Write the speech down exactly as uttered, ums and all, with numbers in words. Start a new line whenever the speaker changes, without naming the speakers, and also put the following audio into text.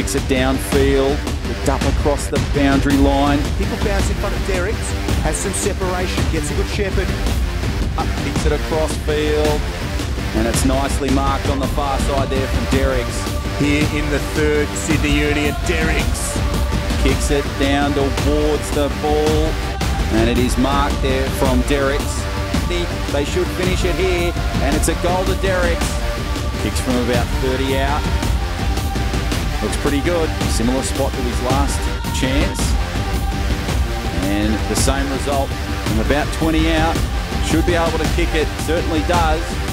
Kicks it downfield, looked up across the boundary line.
People bounce in front of Derickx, has some separation, gets a good shepherd.
Up, kicks it across field, and it's nicely marked on the far side there from Derickx.
Here in the third, Sydney Union, Derickx
kicks it down towards the ball, and it is marked there from Derickx. They should finish it here, and it's a goal to Derickx. Kicks from about thirty out. Looks pretty good. Similar spot to his last chance. And the same result from about twenty out. Should be able to kick it. Certainly does.